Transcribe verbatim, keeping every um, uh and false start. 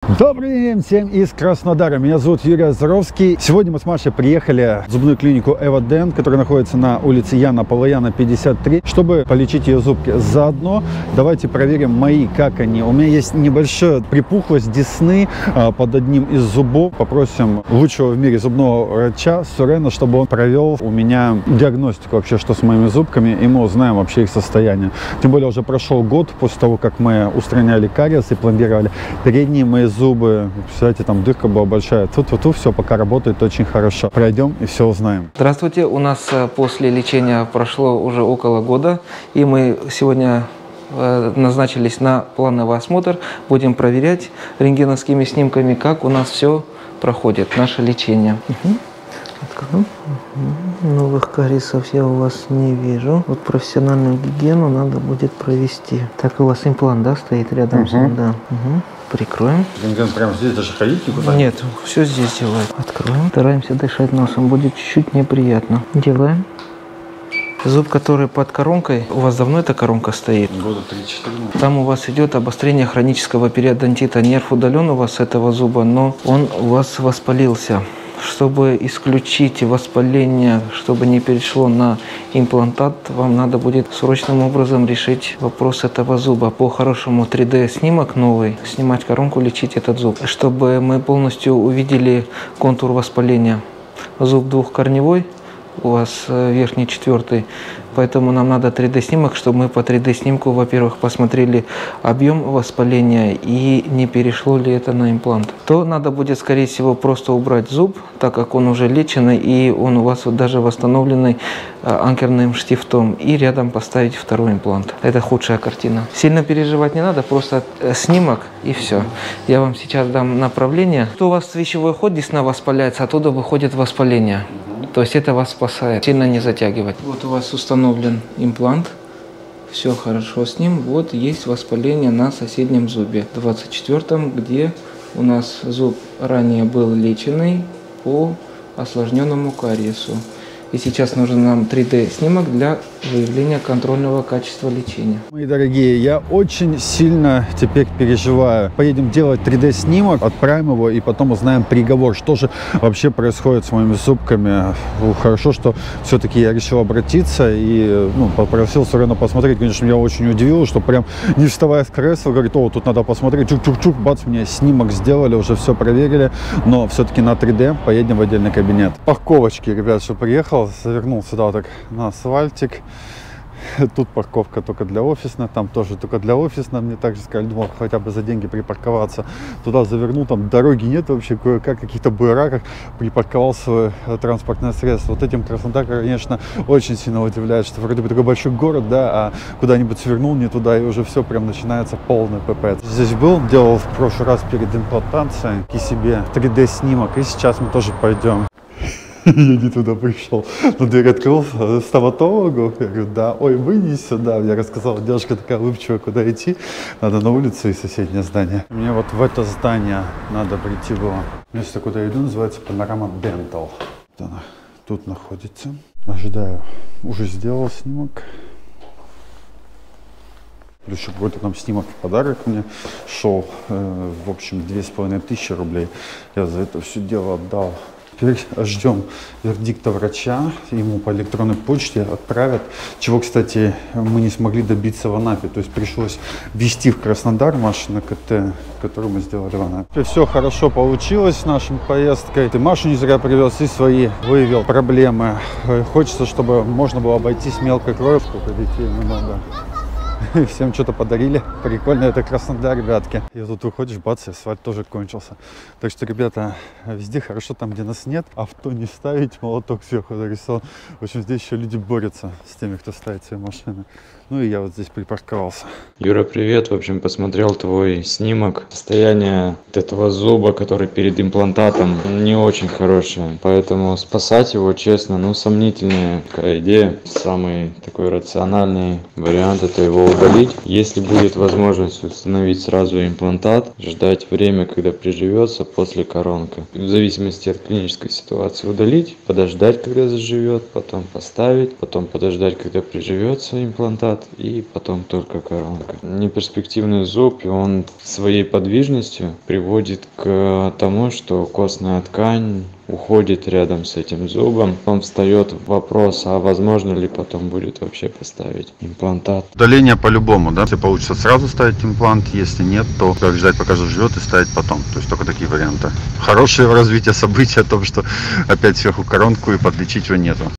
Добрый день всем из Краснодара. Меня зовут Юрий Озоровский. Сегодня мы с Машей приехали в зубную клинику Эводент, которая находится на улице Яна Полояна, пятьдесят три, чтобы полечить ее зубки. Заодно давайте проверим мои, как они. У меня есть небольшая припухлость десны а, под одним из зубов. Попросим лучшего в мире зубного врача Сурена, чтобы он провел у меня диагностику вообще, что с моими зубками, и мы узнаем вообще их состояние. Тем более уже прошел год после того, как мы устраняли кариес и пломбировали передние мои зубы. Зубы, представляете, там дырка была большая. Тут-тут все пока работает очень хорошо. Пройдем и все узнаем. Здравствуйте, у нас после лечения прошло уже около года, и мы сегодня назначились на плановый осмотр. Будем проверять рентгеновскими снимками, как у нас все проходит, наше лечение. Угу. Открою. Угу. Новых кариесов я у вас не вижу. Вот профессиональную гигиену надо будет провести. Так, у вас имплант, да, стоит рядом, угу, с ним? Да. Угу. Прикроем. Рентген прямо здесь, даже ходить никуда? Нет, все здесь делаем. Откроем. Стараемся дышать носом, будет чуть-чуть неприятно. Делаем. Зуб, который под коронкой, у вас давно эта коронка стоит? Года три-четыре. Там у вас идет обострение хронического периодонтита. Нерв удален у вас с этого зуба, но он у вас воспалился. Чтобы исключить воспаление, чтобы не перешло на имплантат, вам надо будет срочным образом решить вопрос этого зуба. По-хорошему три дэ снимок новый, снимать коронку, лечить этот зуб, чтобы мы полностью увидели контур воспаления. Зуб двухкорневой, у вас верхний четвертый, поэтому нам надо три дэ снимок, чтобы мы по три дэ снимку, во-первых, посмотрели объем воспаления и не перешло ли это на имплант. То надо будет, скорее всего, просто убрать зуб, так как он уже леченный и он у вас вот даже восстановленный анкерным штифтом, и рядом поставить второй имплант. Это худшая картина. Сильно переживать не надо, просто снимок и все. Я вам сейчас дам направление. То у вас свечевой ход, десна воспаляется, оттуда выходит воспаление. То есть это вас спасает, сильно не затягивать. Вот у вас установлен имплант, все хорошо с ним. Вот есть воспаление на соседнем зубе, двадцать четвёртом, где у нас зуб ранее был леченный по осложненному кариесу. И сейчас нужен нам три дэ снимок для выявления контрольного качества лечения. Мои дорогие, я очень сильно теперь переживаю. Поедем делать три дэ снимок, отправим его и потом узнаем приговор, что же вообще происходит с моими зубками. Хорошо, что все-таки я решил обратиться и ну, попросил Сурена посмотреть. Конечно, меня очень удивило, что прям не вставая с кресла, говорит: о, тут надо посмотреть. Чук-чук-чук, бац, мне снимок сделали, уже все проверили. Но все-таки на три дэ поедем в отдельный кабинет. Парковочки, ребят, что приехал. Завернул сюда вот так на асфальтик. Тут парковка только для офисной, там тоже только для офисной. Мне также сказали, думал, хотя бы за деньги припарковаться. Туда завернул, там дороги нет вообще, кое-как, в каких-то буераках припарковал свое транспортное средство. Вот этим Краснодар, конечно, очень сильно удивляет, что вроде бы такой большой город, да, а куда-нибудь свернул не туда, и уже все прям начинается полный пипец. Здесь был, делал в прошлый раз перед имплантацией и себе три дэ снимок, и сейчас мы тоже пойдем. Я не туда пришел. Но дверь открыл стоматологу. Я говорю: да, ой, вы не сюда. Я рассказал, девушка такая улыбчивая, куда идти. Надо на улицу и соседнее здание. Мне вот в это здание надо прийти было. Место, куда я иду, называется Panorama Dental. Вот она тут находится. Ожидаю. Уже сделал снимок. Плюс еще какой-то там снимок в подарок мне шел. Э, в общем, две с половиной тысячи рублей. Я за это все дело отдал. Теперь ждем вердикта врача, ему по электронной почте отправят, чего, кстати, мы не смогли добиться в Анапе. То есть пришлось везти в Краснодар Машу на ка тэ, которую мы сделали в Анапе. Все хорошо получилось с нашей поездкой. Ты Машу не зря привез и свои выявил проблемы. Хочется, чтобы можно было обойтись мелкой кровью. Сколько детей много. Всем что-то подарили. Прикольно, это Краснодар, ребятки. И тут выходишь, бац, асфальт тоже кончился. Так что, ребята, везде хорошо, там, где нас нет. Авто не ставить, молоток сверху нарисован. В общем, здесь еще люди борются с теми, кто ставит свои машины. Ну и я вот здесь припарковался. Юра, привет. В общем, посмотрел твой снимок. Состояние этого зуба, который перед имплантатом, не очень хорошее. Поэтому спасать его, честно, ну, сомнительная такая идея. Самый такой рациональный вариант — это его удалить. Если будет возможность установить сразу имплантат, ждать время, когда приживется после коронки. В зависимости от клинической ситуации удалить, подождать, когда заживет, потом поставить, потом подождать, когда приживется имплантат, имплантат и потом только коронка. Неперспективный зуб, и он своей подвижностью приводит к тому, что костная ткань уходит рядом с этим зубом. Он встает вопрос, а возможно ли потом будет вообще поставить имплантат. Удаление по-любому, да? Если получится сразу ставить имплант, если нет, то как ждать, пока заживет, и ставить потом. То есть только такие варианты. Хорошее развитие событий о том, что опять сверху коронку и подлечить его нету.